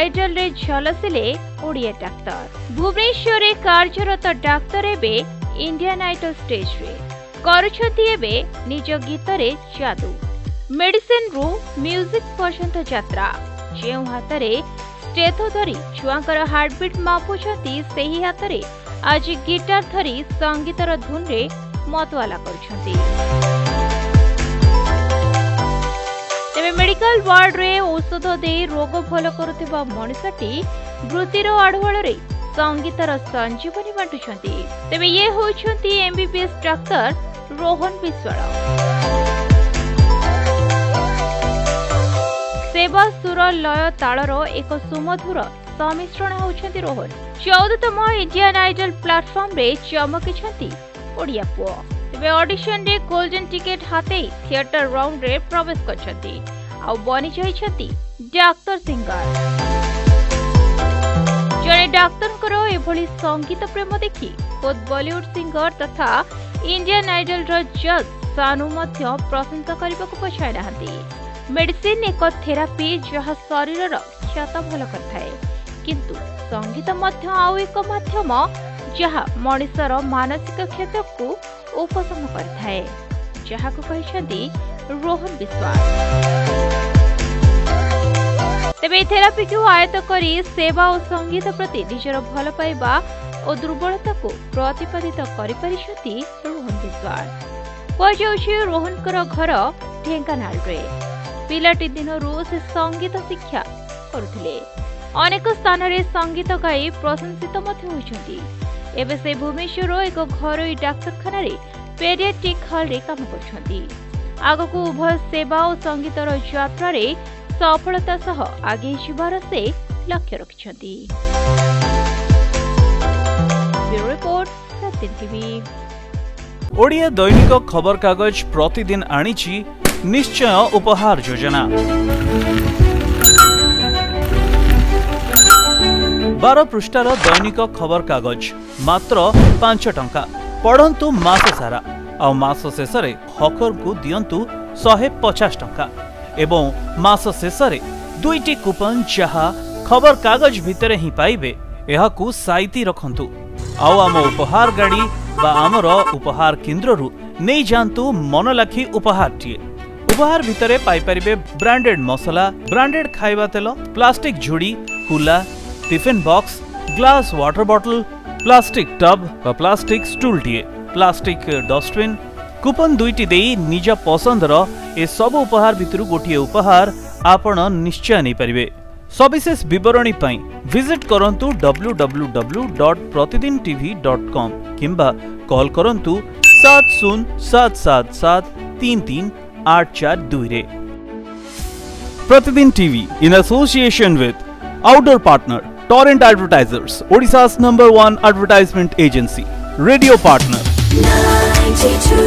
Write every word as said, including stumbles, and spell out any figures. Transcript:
Idol रे झलसिले Odia doctor. Bhubaneswar रे कार्यरत डाक्तर एबे इंडियन आइडल स्टेज रे करुछथि एबे निज गीत रे जादू। मेडिसिन रु म्यूजिक पर्यंत यात्रा। जेउ हातरे स्टेथो धरी छुआंकर हार्टबीट मापुछथि सेही हातरे आज गिटार धरी संगीतर धुन रे मतवाला करुछथि। तेबे मेडिकल वार्ड रे औषध दे रोग भल करुथिबा मनुष्यटी वृत्तिर आढुआल रे संगीतर संजीवनी बांटुछथि। तेबे ये होछथि एमबीबीएस डाक्तर रोहन विश्वाल। सेवा सुर लय तालर एक सुमधुर सम्मिश्रण होछथि रोहन। चौदहतम इंडियन आइडल प्लाटफॉर्म रे चमकिछथि ओडिया पुओ। तेबे ऑडिशन रे गोल्डन टिकेट हाते थिएटर राउंड रे प्रवेश करछथि आ बनि जाइछथि डाक्तर सिंगर। जने डाक्तरकर एभली संगीत प्रेम देखि खुद बॉलीवुड सिंगर तथा इंडियन आइडल रो जज सानु मध्य प्रशंसा करबाकू पछाय नाहंती। मेडिसिन एक थेरापी जहा शरीर क्षत भल करथाए, किंतु संगीत मध्य आउ एक माध्यम जहा मनुष्यर मानसिक क्षत को उपशम करथाए, जहा को कहिसंती रोहन विश्वास। तेबे थेरापी को आयत्त करी सेवा और संगीत प्रति निजर भल पाइबा और दुर्बलता को प्रतिपादित करि परिछथि रोहन विश्वास। कह रोहन कर घर ढेंकानाल रे। पिलाटी दिनरू से संगीत शिक्षा करुथिले। अनेक स्थान रे संगीत गाई प्रशंसित मध्य होइछथि। एबे से भुवनेश्वर एक घरोई डाक्तरखाना रे पेडियाट्रिक हॉल रे काम करछथि। आगको उभय सेवा और संगीतर यात्रा रे सफलता सह आगे जिबार से लक्ष्य रखिछथि। Bureau report Pratidin TV. Odia दैनिक खबर कागज प्रतिदिन आनिछि निश्चय उपहार योजना। बारह पृष्ठार दैनिक खबर कागज मात्र पांच टंका। पढ़ंतु मास सारा आ मास शेष हकर को दियंतु शहे पचास टंका एवं मास शेष दुईटी कूपन जहा खबर कागज भितर ही पाइबे एहाकू साइती रखंतु। आउ आम उपहार गाड़ी बा आमर उपहार केन्द्र रु नहीं जानतु मन लाखी उपहार टीए। उपहार भितरे पाई परिबे ब्रांडेड मसला, ब्रांडेड खाइबा तेल, प्लास्टिक झुड़ी, कुला, tiffin box, glass water bottle, plastic tub बा प्लास्टिक स्टूल टीए, प्लास्टिक डस्टबिन। कूपन दुईटी देई निज पसंदर ए सब उपहार भितरु गोटिए उपहार आपण निश्चय नहीं परिबे। सविशेष विवरणी पाई विजिट करंतु W W W dot Pratidin TV dot com किंबा कॉल करंतु सात शून्य सात सात सात तीन तीन आठ चार दुई रे। Pratidin TV in association with outdoor partner Torrent advertisers, ओडिशा's number one advertisement agency, radio partner।